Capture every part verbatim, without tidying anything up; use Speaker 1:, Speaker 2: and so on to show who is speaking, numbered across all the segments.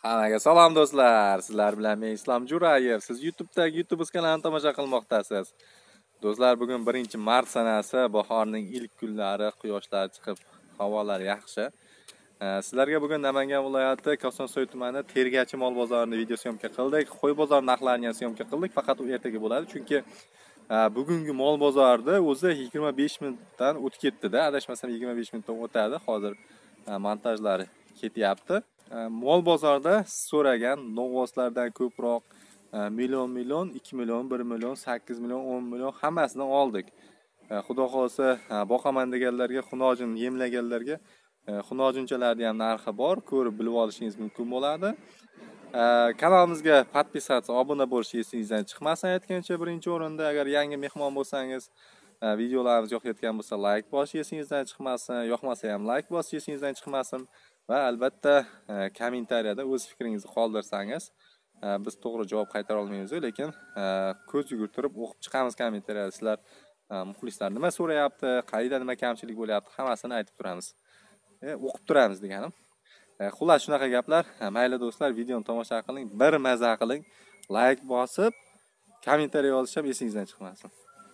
Speaker 1: Hammaga salom do'stlar. Sizlar bilan men Islom Jo'rayev. Siz YouTube'dagi YouTube kanalini tomosha qilmoqdasiz. Do'stlar, bugun birinchi mart sanasi, bahorning ilk kunlari, quyoshlar chiqib, havolar yaxshi. Sizlarga bugun Namangan viloyati Kosonsoy tumani Tergachi mol bozorini video syomka qildik. Qo'y bozor narxlarini ham syomka qildik, faqat u ertaga bo'ladi, chunki bugungi mol bozorida o'zi yigirma besh minutdan o'tib ketdi-da, adashmasam yigirma besh minutdan o'tadi. Hozir montajlari ketyapti. Mol bozorda so'ragan novvoslardan ko'proq million million, ikki million, bir million, sakkiz million, o'n million hammasini oldik. Xudo xolsa boqaman deganlarga, xunojin yemlaganlarga xunojinchalarning ham narxi bor, ko'rib bilib olishingiz mumkin bo'ladi. Kanalimizga podpisatsiya, obuna bo'lish esingizdan chiqmasin. Aytgancha, birinchi o'rinda agar yangi mehmon bo'lsangiz, videolarimiz yoqayotgan bo'lsa, like bosish esingizdan chiqmasin, yoqmasa ham like bosish esingizdan chiqmasin. Va albatta kommentariyada o'z fikringizni qoldirsangiz, biz to'g'ri javob qaytara olmaymiz, lekin ko'z yugurtirib o'qib chiqamiz kommentariyada. Sizlar muxlislar nima so'rayapti, qayerda nima kamchilik bo'lyapti, hammasini aytib turamiz. O'qib turamiz deganim. Xullas shunaqa gaplar. Mayli do'stlar, videoni tomosha qiling, bir maza qiling, like bosib, kommentariya yozish ham esingizdan chiqmasin.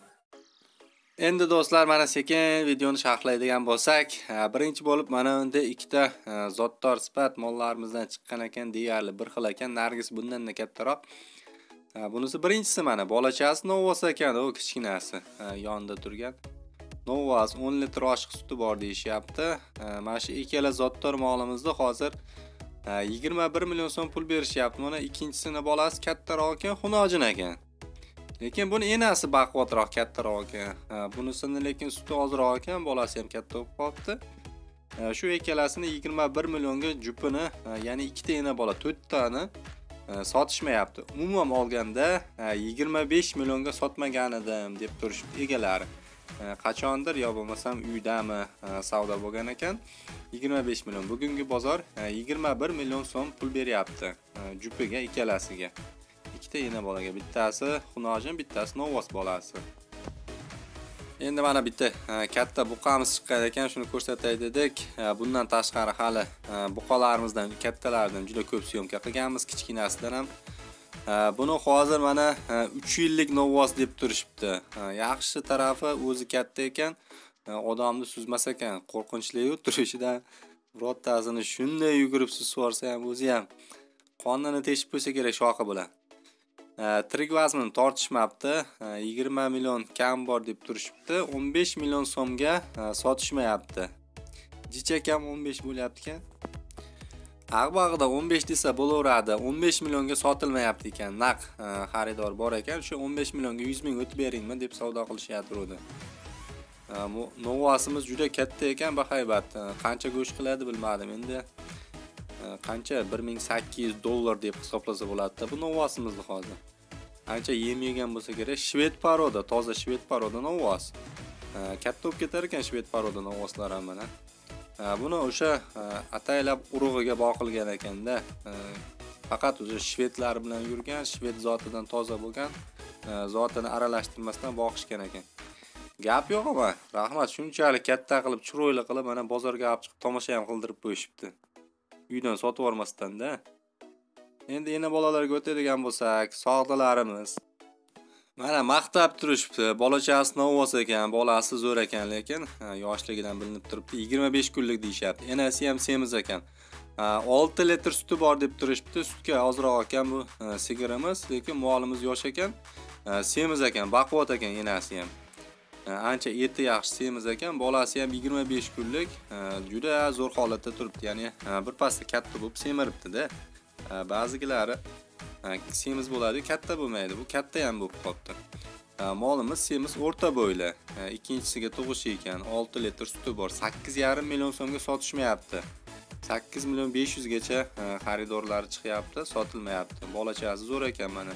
Speaker 1: Endi do'stlar, mana sekin videoni sharhlaydigan bo'lsak, birinchi bo'lib mana unda ikkita zotdor sifat mollarimizdan chiqqan ekan, deyarli bir xil ekan. Nargis bundan da kattaroq. Bunisi birinchisi, mana bolachasi novvos ekan, u kichkinasi yonida turgan. Novvos o'n litr oshiq suti bor deyishyapti. Mana shu ikkala zotdor molimizda hozir yigirma bir million so'm pul berishyapti. Mana ikkinchisini bolasi kattaroq ekan, xunojin ekan. Lekin buni enasi baquvvatroq, kattaroq ekan. Bunisini lekin suti ozroq ekan, bolasi ham katta bo'lib qolibdi. Shu ikkalasini yigirma bir millionga jupini, ya'ni ikkita ena bola, to'rt tani sotishmayapti. Umuman olganda yigirma besh millionga sotmagan edim deb turishibdi egalari. Qachondir yo bo'lmasam uydami savdo bo'lgan ekan. yigirma besh million. Bugungi bozor yigirma bir million so'm pul beryapti jupiga, ikkalasiga. Ikkita ena bolaga, bittasi xunojin, bittasi novvos bolasi. Endi mana bitta katta buqamiz chiqqan ekan, shuni ko'rsatay dedik. Bundan tashqari hali buqalarimizdan, kattalaridan juda ko'p syomka qilganmiz, kichkinasidan ham. Buni hozir mana uch yillik novvos deb turishibdi. Yaxshi tarafi o'zi katta ekan, odamni suzmas ekan, qo'rqinchli turishidan birortasini shunday yugurib suzvorsa ham o'zi ham qonini teshib qo'ysa kerak shoxi bilan. Tirik vazmini tortishmabdi, yigirma million kam bor deb turishibdi, o'n besh million so'mga sotishmayapti. Jicha kam o'n besh bo'lyapti-kan. Aqbog'ida o'n besh desa bo'laveradi, o'n besh millionga sotilmayapti ekan. Naq xaridor bor ekan, shu o'n besh millionga yuz ming o'tib beringmi deb savdo qilishyapti. Novvosimiz juda katta ekan, bahaybat. Qancha go'sht qiladi bilmadim endi. Qancha bir ming sakkiz yuz dollar deb hisoblasa bo'ladi. Bu novvosimizni hozir. Qancha yem yegan bo'lsa kerak, shved paroda, toza shved paroda novvos. Katta bo'lib ketar ekan shved paroda novvoslar ham mana. Buni o'sha ataylab urug'iga boqilgan ekanda, faqat o'sha shvedlar bilan yurgan, shved zotidan toza bo'lgan, zotini aralashtirmasdan boqishgan ekan. Gap yo'q ama, rahmat, shunchalik katta qilib, chiroyli qilib mana bozorga olib chiqib tomosha ham qildirib qo'yishibdi. Uydan sotib olmasdan-da. Endi yana bolalarga o'tadigan bo'lsak, sog'dalarimiz. Mana maqtab turishibdi. Bolachasi novvos ekan, bolasi zo'r ekan, lekin yoshligidan bilinib turibdi. yigirma besh kunlik deyishyapti. Enasi ham semiz ekan. olti litr suti bor deb turishibdi. Sutga ozroq ekan bu sigirimiz, lekin molimiz yosh ekan, semiz ekan, baquvvat ekan enasi ham. Ancha eti yaxshi, semiz ekan, bolasi ham yigirma besh kunlik, juda zo'r holatda turibdi. Ya'ni bir pasda katta bo'lib semiribdi-da. Ba'zilari semiz bo'ladi, katta bo'lmaydi. Bu katta ham bo'lib qolibdi. Molimiz semiz o'rta bo'yli. Ikkinchisiga tug'ishi ekan, olti litr suti bor. sakkiz yarim million so'mga sotishmayapti. sakkiz million besh yuz gacha xaridorlari chiqyapti, sotilmayapti. Bolachasi zo'r ekan mana.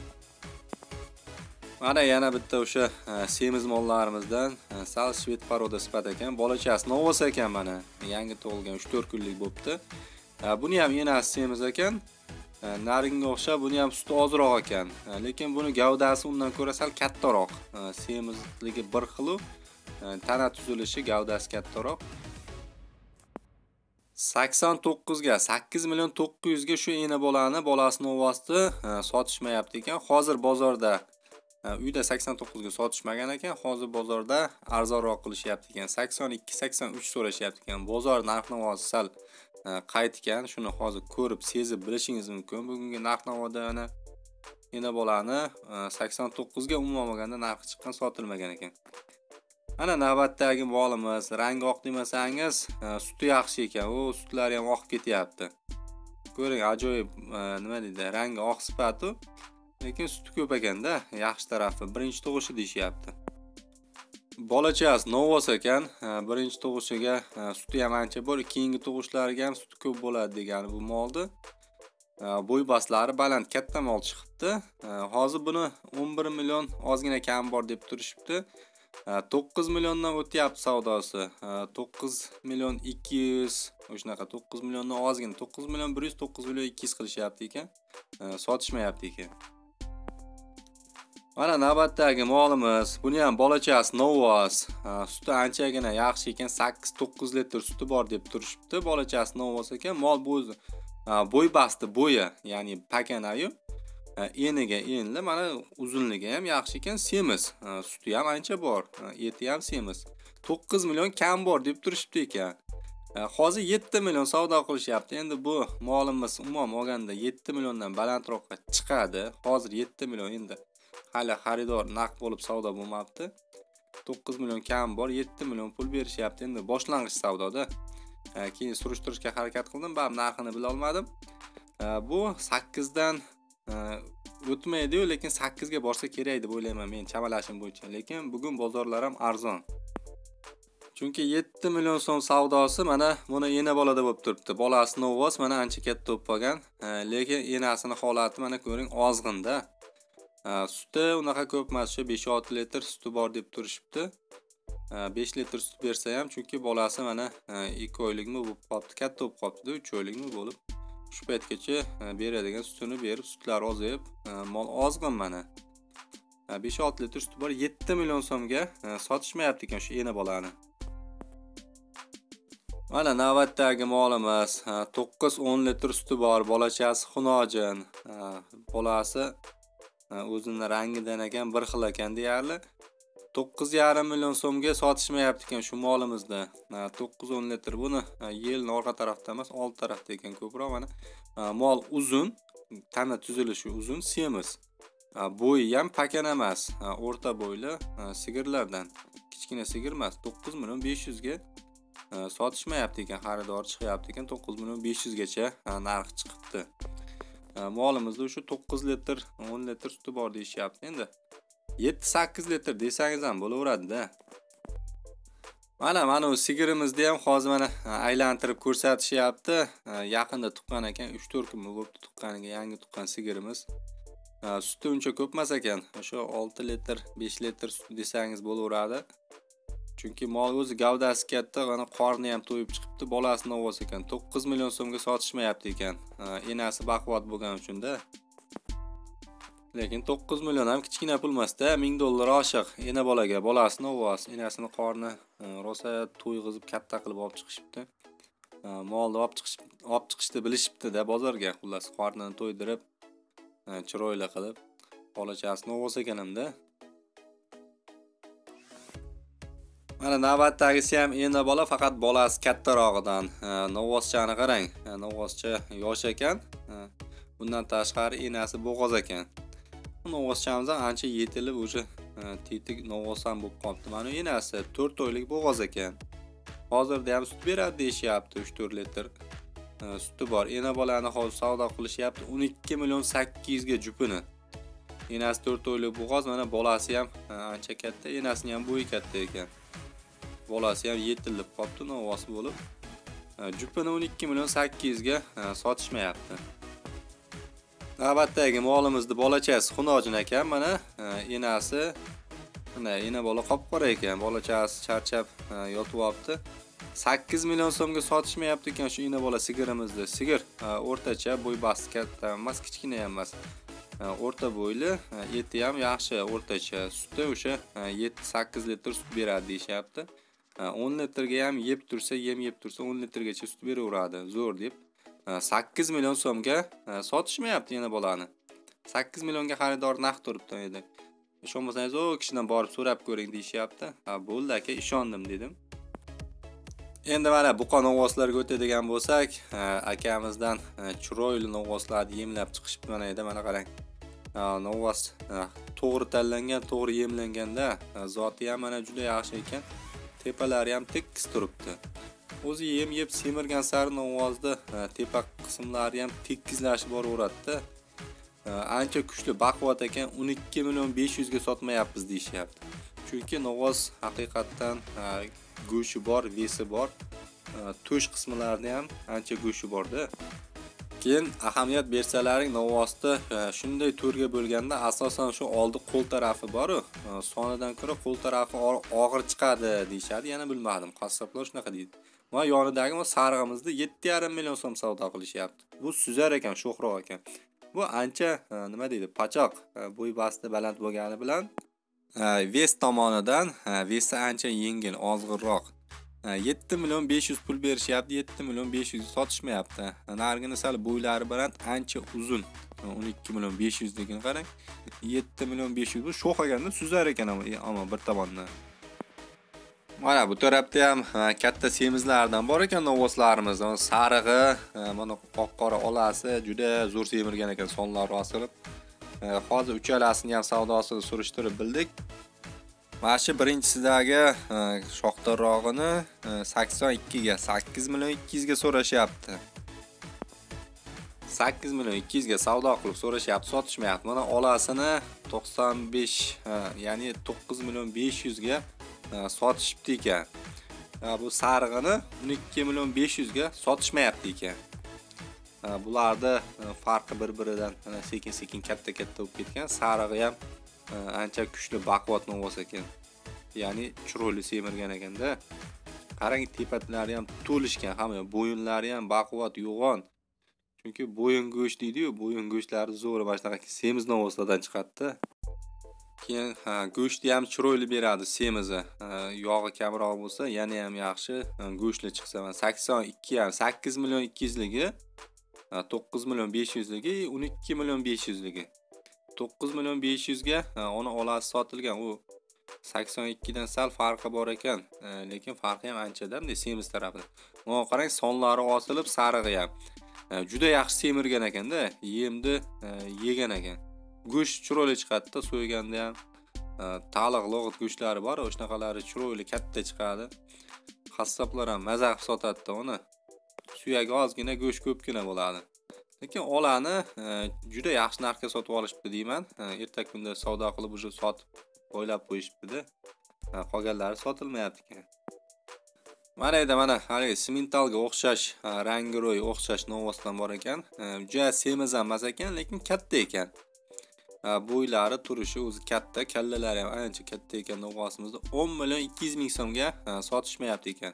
Speaker 1: Mana yana bitta o'sha semiz mollarimizdan sal shved paroda sifat ekan, bolachasi novvos ekan mana. Yangi tug'ilgan uch to'rt kunlik bo'libdi. Buni ham enasi semiz ekan. Naringa o'xshab, buni ham suti ozroq ekan. Lekin buni gavdasi undan ko'ra sal kattaroq. Semizligi bir xil, tana tuzilishi, gavdasi kattaroq. sakson to'qqiz ga sakkiz million to'qqiz yuz ga shu ena bolani bolasini o'vasdi sotishmayapti ekan. Hozir bozorda uyda sakson to'qqiz ga sotishmagan ekan. Hozir bozorda arzonroq qilishyapti ekan. sakson ikki sakson uch so'rashyapti ekan. Bozor narx-navosi sal qaytgan. Shuni hozir ko'rib, sezib bilishingiz mumkin. Bugungi narx-navoda ana ena bolani sakson to'qqiz ga umuman olganda narxi chiqqan, sotilmagan ekan. Ana navbatdagi molimiz, rangi oq demasangiz, suti yaxshi ekan. U sutlari ham oqib ketyapti. Ko'ring, ajoyib, nima deydi, rangi oq sifati, lekin suti ko'p ekanda, yaxshi tarafi birinchi tug'ishi deyishyapti. Bolachasi novos ekan, birinchi tug'ishiga suti ham ancha bor, keyingi tug'ishlariga ham suti ko'p bo'ladi degani bu molni. Bo'y baslari baland, katta mol chiqibdi. Hozir buni o'n bir million ozgina kam bor deb turishibdi. to'qqiz milliondan o'tyapti savdosi. to'qqiz million ikki yuz, o'shanaqa to'qqiz milliondan ozgina, to'qqiz million bir yuz, to'qqiz million ikki yuz qilishyapti ekan. Sotishmayapti ekan. Mana navbatdagi molimiz, buni ham bolachasi novos. Suti anchagina yaxshi ekan, sakkiz to'qqiz litr suti bor deb turishibdi. Bolachasi novos ekan. Mol bo'zi bo'y basti, bo'yi, ya'ni pakanayu eniga enli, mana uzunligi ham yaxshi ekan, semiz. Suti ham ancha bor, eti ham semiz. to'qqiz million kam bor deb turishibdi ekan. Hozir yetti million savdo qilishyapti. Endi bu molimiz umuman olganda yetti milliondan balandroqqa chiqadi. Hozir yetti million, endi hali xaridor naqd bo'lib savdo bo'lmabdi. to'qqiz million kam bor, yetti million pul berishyapti. Endi boshlang'ich savdoda. Keyin surishtirishga harakat qildim, baribir narxini bila olmadim. Bu sakkiz dan o'tmaydi-yu, lekin sakkiz ga borsa kerak deb o'ylayman men chamalashim bo'yicha. Lekin bugun bozorlar ham arzon. Chunki yetti million so'm savdosi mana buni ena bolada bo'lib turibdi. Bolasi novos, mana ancha katta bo'lib qolgan, lekin enasini holati mana ko'ring, ozg'inda. Suti unaqa ko'p emas, shu besh olti litr suti bor deb turishibdi. besh litr sut bersa ham, chunki bolasi mana ikki oylikmi bo'lib qolibdi, katta bo'lib qolibdi, uch oylikmi bo'lib. Shu paytgacha beradigan sutini berib, sutlar ozayib, mol ozg'in mana. besh olti litr suti bor, yetti million so'mga sotishmayapti ekan shu ena bolani. Mana navbatdagi molimiz, to'qqiz o'n litr suti bor, bolachasi xunojin. Bolasi o'zini rangidan ekan, bir xil ekan deyarli. to'qqiz yarim million so'mga sotishmayapti ekan shu molimizda. to'qqiz o'n litr, buni yelni orqa tarafda emas, old tarafda ekan ko'proq. Mana mol uzun, tana tuzilishi uzun, semiz. Bo'yi ham pakana emas, o'rta bo'yli sigirlardan. Kichkina sigir emas, to'qqiz million besh yuz ga sotishmayapti ekan, xaridor chiqyapti ekan, to'qqiz million besh yuz gacha narx chiqibdi. Molimizda shu to'qqiz litr, o'n litr suti bor deyishyapti. Endi yetti sakkiz litr desangiz ham bo'laveradi-da. Mana mana bu sigirimizda ham hozir mana aylantirib ko'rsatishyapti. Yaqinda tuqqan ekan, uch to'rt kun bo'libdi tuqqaniga, yangi tuqqan sigirimiz. Suti uncha ko'p emas ekan. O'sha olti litr, besh litr sut desangiz bo'laveradi. Chunki mol o'zi gavdasi katta, mana qorni ham to'yib chiqibdi, bolasi novos ekan. to'qqiz million so'mga sotishmayapti ekan. Enasi baquvvat bo'lgani uchun-da. Lekin to'qqiz million ham kichkina pul emas-da, ming dollar oshiq. Ena bolaga, bolasi novos, enasini qorni rosa to'yg'izib katta qilib olib chiqishibdi. Molni olib chiqish, olib chiqishni bilishibdi-da bozorga. Xullas, qornini to'ydirib, chiroyli qilib, bolachasi novos ekan hamda. Mana navbatdagisi ham ena bola, faqat bolasi kattarog'idan. Novoschani qarang, novoscha yosh ekan. Bundan tashqari enasi bo'g'oz ekan. Novoschamiz ham ancha yetilib, o'sha tetik novos ham bo'lib qolibdi. Mana enasi to'rt oylik bo'g'oz ekan. Hozirda ham sut beradi deyishyapti, uch to'rt litr suti bor. Ena bolani hozir savdo qilishyapti o'n ikki million sakkiz yuz ga jupini. Enasi to'rt oylik bo'g'oz, mana bolasi ham ancha katta, enasining ham bo'yi katta ekan. Bolasi ham yetilib qolibdi, novosi bo'lib. Jupini o'n ikki million sakkiz yuz ga sotishmayapti. Navbatdagi molimizni bolachasi xunojin ekan, mana enasi, mana ena bola qop-qora ekan, bolachasi charchab yotib olibdi. sakkiz million so'mga sotishmayapti ekan shu ena bola sigirimizni. Sigir o'rtacha, bo'y basti katta emas, kichkina ham emas. O'rta bo'yli, eti ham yaxshi, o'rtacha. Suti o'sha yetti sakkiz litr sut beradi deyishyapti. o'n litrga ham yeb tursa, yem yeb tursa o'n litrgacha sut beraveradi, zo'r deb sakkiz million so'mga sotishmayapti yana bolani. sakkiz millionga xaridor naqd turibdi edi. Ishonmasangiz, o kishidan borib so'rab ko'ring deyishyapti. Ha, bo'ldi aka, ishondim dedim. Endi mana buqa novvoslarga o'tadigan bo'lsak, akamizdan chiroyli novvoslarni yemlab chiqishibdi mana edi, mana qarang. Novvos to'g'ri tanlangan, to'g'ri yemlanganda zoti ham mana juda yaxshi ekan. Tepalari ham tekis turibdi. O'zi yem yeb semirgan sari novvosda tepa qismlari ham tekizlashib boraveradi. Ancha kuchli baquvvat ekan, o'n ikki million besh yuz ga sotmayapmiz deyishyapti. Chunki novvos haqiqatan go'shi bor, vesi bor. To'sh qismlarida ham ancha go'shi borda. Keyin ahamiyat bersalaring novvosda shunday turga bo'lganda asosan shu oldi qo'l tarafi bor-ku, sonidan ko'ra qo'l tarafi og'ir chiqadi deyshadi, yana bilmadim, qassoblar shunaqa deydi. Va yonidagi bu sarig'imizda yetti yarim million so'm savdo qilishyapti. Bu suzar ekan, sho'xroq ekan. Bu ancha nima deydi, pachoq, bo'y basti baland bo'lgani bilan ves tomonidan vesi ancha yengil, ozg'irroq. yetti million besh yuz pul berishyapti, yetti million besh yuz sotishmayapti. Nargini sal bo'ylari baland, ancha uzun. o'n ikki million besh yuz degan qarang. yetti million besh yuz bu sho'x ekanda suzar ekan ammo bir tomondan. Mana bu tarafda ham katta semizlardan bor ekan novvoslarimiz. Sarig'i, mana oq-qora olasi juda zo'r semirgan ekan, sonlari osilib. Hozir uchalasini ham savdosini surishtirib bildik. Mana shu birinchisidagi shoxtarog'ini sakson ikki ga, sakkiz million ikki yuz ga so'rashyapti. sakkiz million ikki yuz ga savdo qilib so'rashyapti, sotishmayapti. Mana olasini to'qson besh, ya'ni to'qqiz million besh yuz ga sotishibdi ekan. Bu sarig'ini o'n ikki million besh yuz ga sotishmayapti ekan. Bularda farqi bir-biridan sekin-sekin katta-katta bo'lib ketgan. Sarig'i ham ancha kuchli baquvvat novvos ekan. Ya'ni chiroyli semirgan ekanda. Qarang, tepatlari ham to'lishgan, hamma bo'yinlari ham baquvvat, yo'g'on. Chunki bo'yin go'sht deydi-ku, bo'yin go'shtlari zo'r, mana shunaqa semiz novvoslardan chiqadi. Keyin go'shti ham chiroyli beradi semizi. Yog'i kamroq bo'lsa, yana ham yaxshi go'shtli chiqsa. sakson ikki ham, sakkiz million ikki yuz ligi, to'qqiz million besh yuz ligi, o'n ikki million besh yuz ligi. to'qqiz million besh yuz ga ona olasi sotilgan. U sakson ikki dan sal farqi bor ekan, lekin farqi ham anchadan, semiz tarafida. Mana qarang, sonlari osilib, sarig'i ham juda yaxshi semirgan ekanda, yemni yegan ekan. Go'sht chiroyli chiqadi-da, so'yganda ham taliq log'it go'shtlari bor, o'shanaqalari chiroyli katta chiqadi. Qassoblar ham maza qilib sotadi-da uni. Suyagi ozgina, go'sht ko'pgina bo'ladi. Lekin olani juda yaxshi narxga sotib olishibdi deyman. Erta kunda savdo qilib uje sotib o'ylab qo'yishibdi-da. Qolganlari sotilmayapti ekan. Mana edi, mana hali simentalga o'xshash, rangi-ro'y o'xshash novvosdan bor ekan. Juda semiz emas ekan, lekin katta ekan. Bo'ylari, turishi o'zi katta, kallalari ham ancha katta ekan novvosimizda. o'n million ikki yuz ming so'mga sotishmayapti ekan.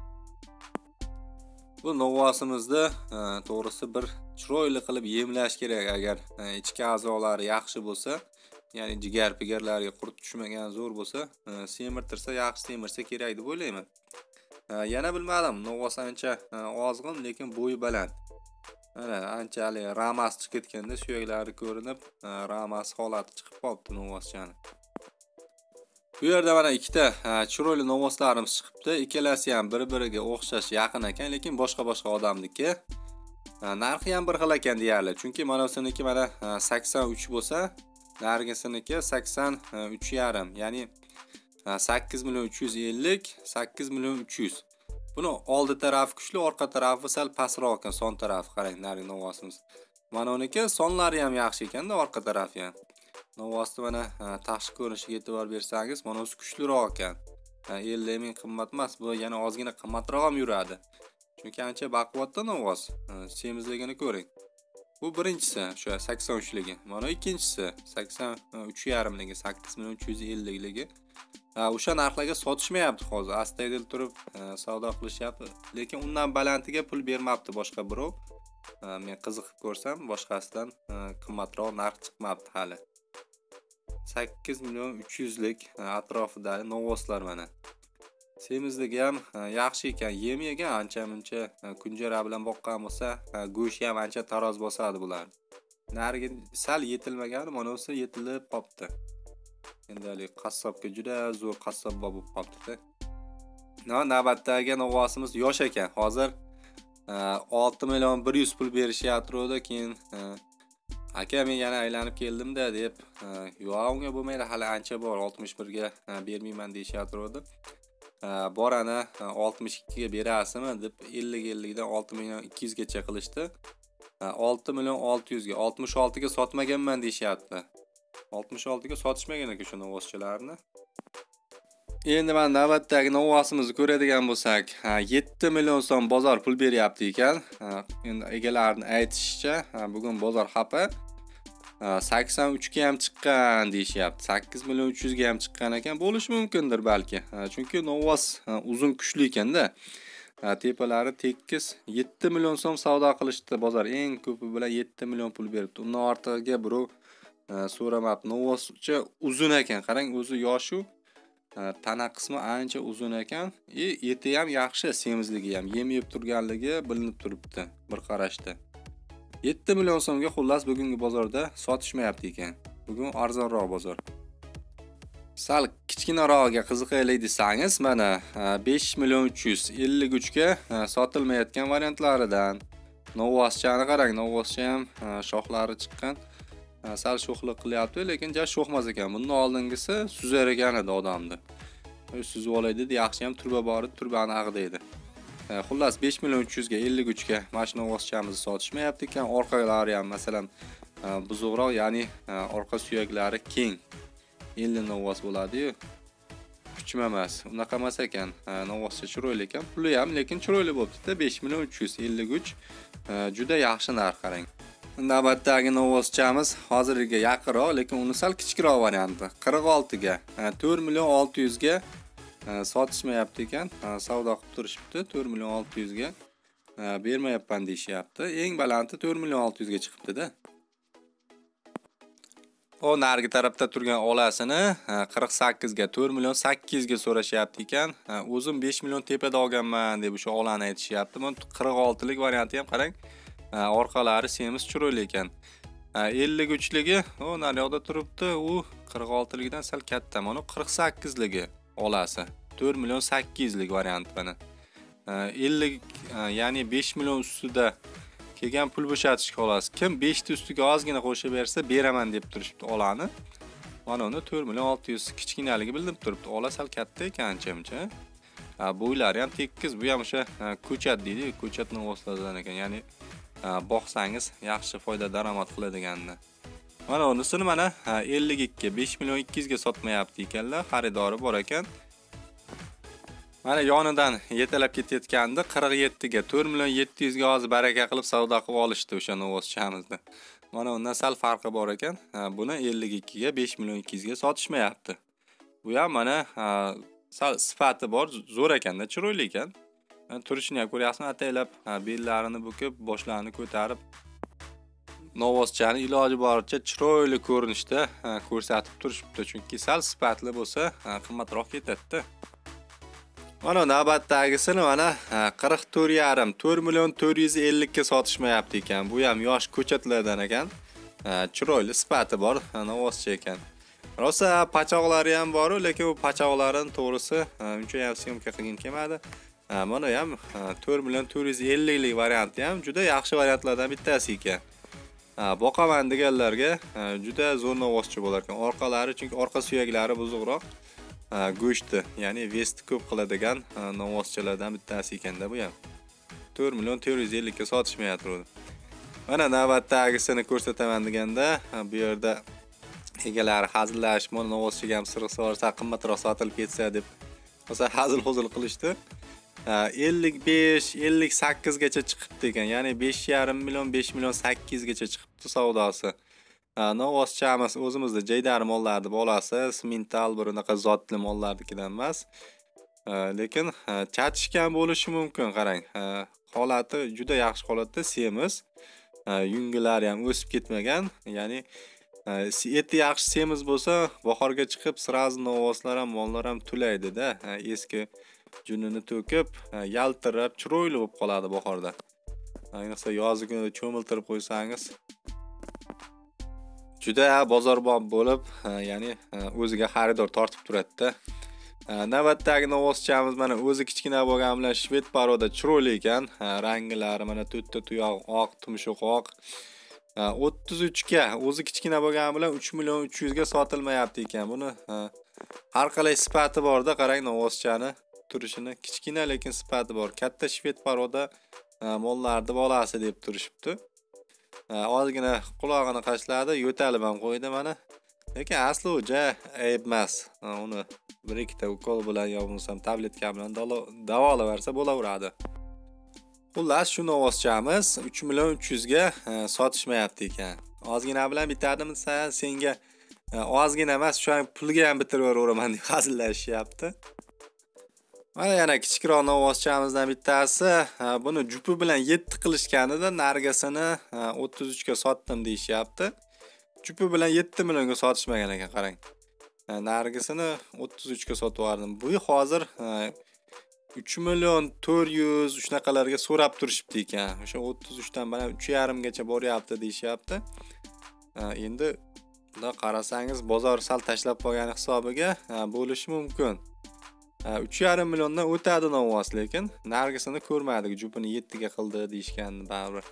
Speaker 1: Bu novvosimizda to'g'risi bir chiroyli qilib yemlash kerak. Agar ichki a'zolari yaxshi bo'lsa, ya'ni jigar pigarlarga qurt tushmagan, zo'r bo'lsa, semirtirsa, yaxshi semirsa kerak deb o'ylayman. Yana bilmadim, novvos ancha ozg'in, lekin bo'yi baland. Mana anchalik ramas chiqib ketganda suyaklari ko'rinib, ramas holati chiqib qolibdi novvoschani. Bu yerda mana ikkita chiroyli novvoslarimiz chiqibdi. Ikkalasi ham bir-biriga o'xshash, yaqin ekan, lekin boshqa-boshqa odamniki. Narxi ham bir xil ekan deyarli. Chunki mana buniki mana sakson uch bo'lsa, narigisiniki sakson uch yarim, ya'ni sakkiz million uch yuz ellik, sakkiz million uch yuz. Buni oldi tarafi kuchli, orqa tarafi sal pastroq ekan, son tarafi qarang, narigi novvosimiz. Mana uniki sonlari ham yaxshi ekanda, orqa tarafi ham. Novvosni mana tashqi ko'rinishiga e'tibor bersangiz, mana o'zi kuchliroq ekan. ellik ming qimmat emas, bu yana ozgina qimmatroq ham yuradi. Chunki ancha baquvvatda novvos. Semizligini ko'ring. Bu birinchisi, o'sha sakson uch ligi. Mana ikkinchisi sakson uch yarim ligi, sakkiz million uch yuz ellik ligi. O'sha narxlarga sotishmayapti hozir. Astaydil turib savdo qilishyapti, lekin undan balandiga pul bermabdi boshqa birov. Men qiziqib ko'rsam, boshqasidan qimmatroq narx chiqmabdi hali. sakkiz million uch yuz lik atrofidagi novvoslar mana. Semizligi ham yaxshi ekan, yem yegan ancha-muncha kunjara bilan boqqan bo'lsa, go'shti ham ancha taroz bosadi bular. Narigi sal yetilmagan, mana o'sa yetilib qopti. Endi qassobga juda zo'r qassob bo'lib qopti-da. No, navbatdagi novvosimiz yosh ekan. Hozir olti million bir yuz pul berishyapti, keyin aka men yana aylanib keldim-da deb, yo'q unga bo'lmaydi, hali ancha bor, oltmish birga bermayman deyishyapti. Borani oltmish ikkiga berasizmi deb ellik ellik dan olti million ikki yuz gacha qilishdi. olti million olti yuz ga, oltmish olti ga sotmaganman deyishyapti. oltmish olti ga sotishmagan ekan shu novvoschilarni. Endi mana navbatdagi novvosimizni ko'radigan bo'lsak, yetti million so'm bozor pul beryapti ekan. Endi egalarining aytishicha, bugun bozor xafa. sakson uch ga ham chiqqan deyishyapti. sakkiz million uch yuz ga ham chiqqan ekan, bo'lishi mumkindir balki. Chunki novvos uzun kuchli ekanda. Tepalari tekis yetti million so'm savdo qilishdi bozor. Eng ko'pi bilan yetti million pul beribdi. Undan ortig'iga birov so'ramabdi. Novvoscha uzun ekan. Qarang, o'zi yoshu tana qismi ancha uzun ekan. E, eti ham yaxshi, semizligi ham, yem yeb turganligi bilinib turibdi bir qarashda. yetti million so'mga xullas bugungi bozorda sotishmayapti ekan. Bugun arzonroq bozor. Sal kichkinarog'iga qiziqaylik desangiz, mana besh million uch yuz ellik uch ga sotilmayotgan variantlaridan. Novvoschani qarang, novvoscha ham shoxlari chiqqan. Sal sho'xlik qilyapti, lekin ja sho'xmas ekan. Bundan oldingisi suzar ekan edi odamni. Suzib olay dedi, yaxshi ham turba bor edi, turbani ag'daydi. Xullas besh million uch yuz ga ellik uch ga mashina novvoschamizni sotishmayapti ekan. Orqalari ham masalan buzuqroq, ya'ni orqa suyaklari keng. ellik novvos bo'ladi-yu. Kuchma emas. Unaqa emas ekan. Novvoscha chiroyli ekan. Puli ham lekin chiroyli bo'libdi-da. besh million uch yuz ellik uch juda yaxshi narx, qarang. Navbatdagi novvoschamiz hozirgiga yaqinroq, lekin uni sal kichikroq varianti. qirq olti ga, to'rt million olti yuz ga sotishmayapti ekan. Savdo qilib turishibdi. to'rt million olti yuz ga bermayapman deyishyapti. Eng balandi to'rt million olti yuz ga chiqibdi-da. O narigi tarafda turgan olasini qirq sakkiz ga, to'rt million sakkiz yuz ga so'rashyapti ekan. O'zim besh million tepada olganman deb o'sha olani aytishyapti. Mana qirq olti lik varianti ham qarang. Orqalari semiz chiroyli ekan. ellik uch ligi o naryoqda turibdi, u qirq olti ligidan sal katta. Mana qirq sakkiz ligi olasi. to'rt million sakkiz yuz lik variant mana. ellik ya'ni besh million ustida kelgan pul bo'shatishga olasiz. Kim besh ta ustiga ozgina qo'shib bersa beraman deb turibdi olani. Mana uni to'rt million olti yuz kichkinaligi bilinib turibdi. Ola sal katta ekan ancha-muncha. Bo'ylari ham tekis, bu ham o'sha ko'chat deydi, ko'chatni o'slardan ekan. Ya'ni boqsangiz yaxshi foyda daromad qiladiganini. Mana unisini mana ellik ikki, besh million ikki yuz ga sotmayapti ekanlar, xaridori bor ekan. Mana yonidan yetalab ketayotganda qirq yetti ga, to'rt million yetti yuz ga hozir baraka qilib savdo qilib olishdi o'sha novvoschamizni. Mana undan sal farqi bor ekan. Buni ellik ikki ga, besh million ikki yuz ga sotishmayapti. Bu ham mana sal sifati bor, zo'r ekanda, chiroyli ekan. Turishini ham ko'ryapsizmi, ataylab bellarini bukib, boshlarini ko'tarib novvoschani iloji boricha chiroyli ko'rinishda ko'rsatib turishibdi, chunki sal sifatli bo'lsa qimmatroq ketadi-da. Mana navbatdagisini mana qirq to'rt yarim, to'rt million to'rt yuz ellik ga sotishmayapti ekan. Bu ham yosh ko'chatlardan ekan. Chiroyli sifati bor novvoscha ekan. Rosa pachoqlari ham bor, lekin u pachoqlarning to'g'risi uncha ham syomka qilgim kelmadi. Mana ham to'rt million to'rt yuz ellik lik varianti ham juda yaxshi variantlardan bittasi ekan. Boqaman deganlarga juda zo'r novvoscha bo'lar ekan. Orqalari, chunki orqa suyaklari buzuqroq, go'shti, ya'ni vesti ko'p qiladigan novvoschalardan bittasi ekanda bu ham. to'rt million to'rt yuz ellik ga sotishmayapti. Mana navbatdagisini ko'rsataman deganda, bu yerda egalari hazillashish, mana novvoschaga ham sirg'isa olsa qimmatroq sotilib ketsa deb o'sa hazil-huzul qilishdi. ellik besh, ellik sakkiz gacha chiqibdi ekan. Ya'ni besh yarim million, besh million sakkiz yuz gacha chiqibdi savdosi. Novvoschamiz o'zimizda jaydar mollarni bolasi, simental bir unaqa zotli mollarnikidan emas. Lekin chatishgan bo'lishi mumkin, qarang. Holati juda yaxshi holatda, semiz. Yungilari ham o'sib ketmagan. Ya'ni eti yaxshi semiz bo'lsa, bahorga chiqib sirazi novvoslar ham, mollar ham tulaydi-da. Eski junini to'kib, yaltirab, chiroyli bo'lib qoladi bahorda. Ayniqsa yozgi kunida cho'miltirib qo'ysangiz, juda bozorbop bo'lib, ya'ni o'ziga xaridor tortib turadi-da. Navbatdagi novvoschamiz mana o'zi kichkina bo'lgani bilan shved paroda chiroyli ekan. Ranglari mana to'rtta tuyoq oq, tumshuq oq. o'ttiz uch ga o'zi kichkina bo'lgani bilan uch million uch yuz ga sotilmayapti ekan. Buni har qalay sifati bor-da, qarang novvoschani turishini. Kichkina lekin sifati bor. Katta shved paroda mollarni bolasi deb turishibdi. Ozgina qulog'ini qashladi, yo'talib ham qo'ydi mana. Lekin asli o'ja ayb emas. Uni bir ikkita ukol bilan yo bo'lmasam tabletka bilan davolaversa bo'laveradi. Xullas, shu novvoschamiz uch million uch yuz ga sotishmayapti ekan. Ozgina bilan bitadimi sen, senga ozgina emas, shu an pulga ham bitirib yuboraman deb hazillashyapti. Mana yana kichikroq novvoschamizdan bittasi, buni jupi bilan yetti qilishganida nargasini o'ttiz uch ga sotdim deyishyapti. Jupi bilan yetti millionga sotishmagan ekan, qarang. Nargisini o'ttiz uch ga sotib yubordim. Bu hozir uch million to'rt yuz shunaqalarga so'rab turishibdi ekan. O'sha o'ttiz uch dan mana uch yarim gacha boryapti deyishyapti. Endi bunda qarasangiz bozor sal tashlab qo'ygan hisobiga bo'lishi mumkin. uch yarim milliondan o'tadi novvos, lekin nargisini ko'rmadik. Jupini yetti ga qildi deyishgan baribir.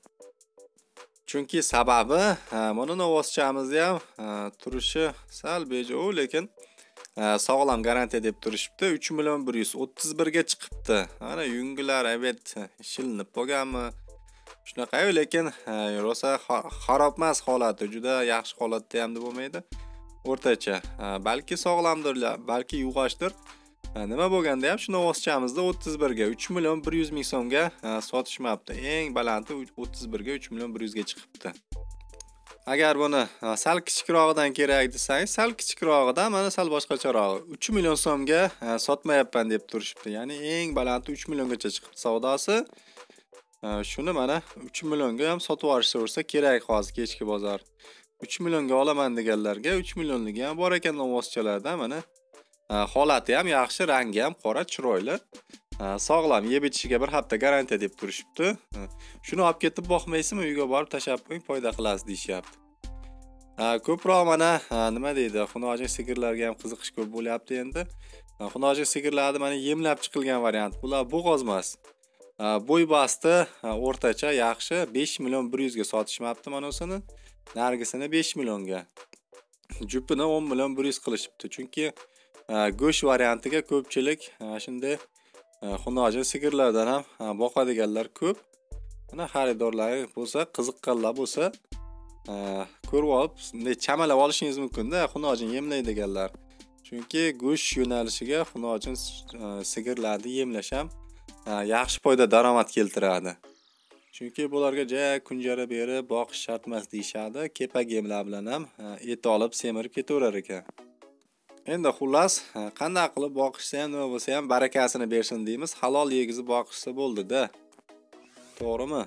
Speaker 1: Chunki sababi mana novvoschamizni ham turishi sal bejo, lekin sog'lom garantiya deb turishibdi. uch million bir yuz o'ttiz bir ga chiqibdi. Mana yungilar evet shilinib bo'lganmi? Shunaqa, lekin rosa xarob emas holati, juda yaxshi holatda ham deb bo'lmaydi. O'rtacha. Balki sog'lomdirlar, balki yug'ochdir. Nima bo'lganda ham shu novvoschamizni o'ttiz bir ga uch million bir yuz ming so'mga sotishmabdi. Eng balandi o'ttiz bir ga uch million bir yuz ga chiqibdi. Agar buni sal kichikrog'idan kerak desangiz, sal kichikrog'idan mana sal boshqacharog'i uch million so'mga sotmayapman deb turishibdi. Ya'ni eng balandi uch milliongacha chiqibdi savdosi. Shuni mana uch millionga ham sotib olishsa kerak hozir kechki bozor. uch millionga olaman deganlarga uch millionligi ham bor ekan novvoschalarda. Mana holati ham yaxshi, rangi ham qora, chiroyli. Sog'lom, yeb ichishiga bir hafta garantiya deb turishibdi. Shuni olib ketib boqmaysizmi, uyga borib tashab qo'ying, foyda qilasiz deyishyapti. Ko'proq mana nima deydi, xunojin sigirlarga ham qiziqish ko'p bo'lyapti endi. Xunojin sigirlarni mana yemlab chiqilgan variant. Bular bo'g'oz emas. Bo'y basti o'rtacha yaxshi, besh million bir yuz ga sotishmabdi mana o'sini. Nargisini besh millionga. Jupini o'n million bir yuz qilishibdi. Chunki go'sht variantiga ko'pchilik shunday xunojin sigirlardan ham boqadiganlar ko'p. Mana xaridorlar bo'lsa, qiziqqanlar bo'lsa, ko'rib olib, bunday chamalab olishingiz mumkin-da, xunojin yemlaydiganlar. Chunki go'sht yo'nalishiga xunojin sigirlarni yemlash ham yaxshi foyda daromad keltiradi. Chunki bularga ja kunjara berib boqish shart emas deyshadi. Kepak yemlar bilan ham et olib semirib ketaverar ekan. Endi xullas, qanday qilib boqishsa ham, nima bo'lsa ham barakasini bersin deymiz. Halol yegizib boqishsa bo'ldi-da. To'g'rimi?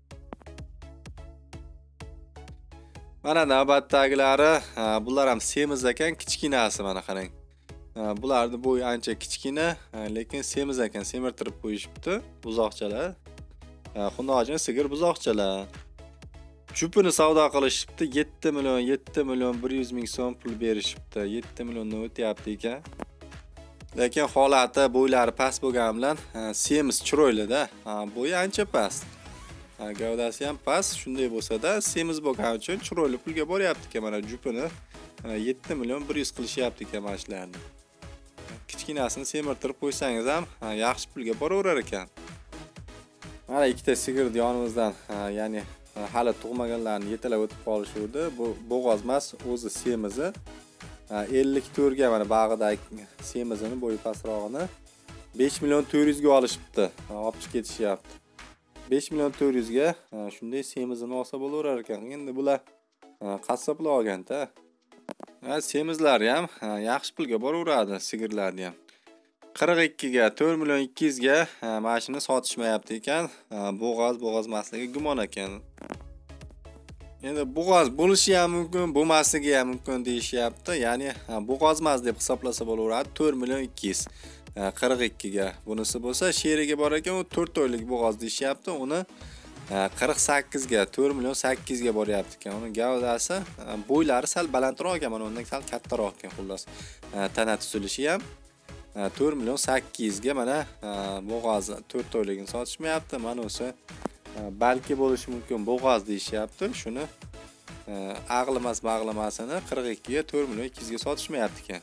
Speaker 1: Mana navbatdagilari, bular ham semiz ekan, kichkinasi mana qarang. Bularning bo'yi ancha kichkina, lekin semiz ekan, semirtirib qo'yishibdi buzoqchalar. Xunojin sigir buzoqchalar. Jupini savdo qilishibdi, yetti million yetti million bir yuz ming so'm pul berishibdi. yetti milliondan o'tyapti ekan. Lekin holati bo'ylari past bo'lgani bilan semiz chiroyli-da. Bo'yi ancha past. Gavdasi ham past, shunday bo'lsa-da, semiz bo'lgani uchun chiroyli pulga boryapti ekan. Mana jupini yetti million bir yuz qilishyapti ekan mana shularni. Kichkinasini semirtirib qo'ysangiz ham yaxshi pulga boraverar ekan. Mana ikkita sigirni yonimizdan, ya'ni hali tug'maganlarni yetalab o'tib qolishuvdi. Bu bo'g'oz emas, o'zi semizi. ellik to'rt ga mana bag'idagi semizini, bo'yi pastrog'ini besh million to'rt yuz ga olishibdi. Olib chiqib ketishyapti. besh million to'rt yuz ga shunday semizini olsa bo'laverar ekan. Endi bular qassoblar olganda, semizlari ham yaxshi pulga boraveradi, sigirlarni ham. qirq ikki ga to'rt million ikki yuz ga mashina sotishmayapti ekan. Bo'g'oz, bo'g'oz emasligi gumon ekan. Endi bo'g'oz bo'lishi ham mumkin, bo'lmasligi ham mumkin deyishyapti. Ya'ni bo'g'oz emas deb hisoblasa bo'laveradi. to'rt million ikki yuz. qirq ikki ga. Bunisi bo'lsa sheriga bor ekan, u to'rt oylik bo'g'oz deyishyapti. Uni qirq sakkiz ga, to'rt million sakkiz ga boryapti ekan. Uni gavdasi, bo'ylari sal balandroq ekan, mana undan sal kattaroq ekan xullas. Tana tuzilishi ham to'rt million sakkiz ga mana bo'g'oz to'rt oyligini sotishmayapti. Mana o'sha balki bo'lishi mumkin bo'g'oz deyishyapti. Shuni aqlimas mag'lamasini qirq ikki ga, to'rt million ikki yuz ga sotishmayapti ekan.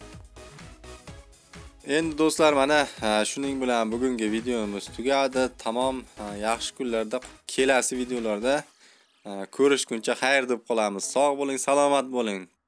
Speaker 1: Endi do'stlar, mana shuning bilan bugungi videomiz tugadi. Tamom, yaxshi kunlarda kelasi videolarda ko'rishguncha xayr deb qolamiz. Sog' bo'ling, salomat bo'ling.